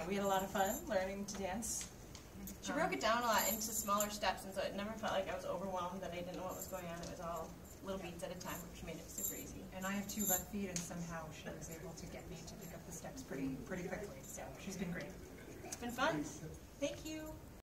We had a lot of fun learning to dance. She broke it down a lot into smaller steps, and so it never felt like I was overwhelmed that I didn't know what was going on. It was all little beats at a time, which made it super easy. And I have 2 left feet, and somehow she was able to get me to pick up the steps pretty quickly. So she's been great. It's been fun. Thank you.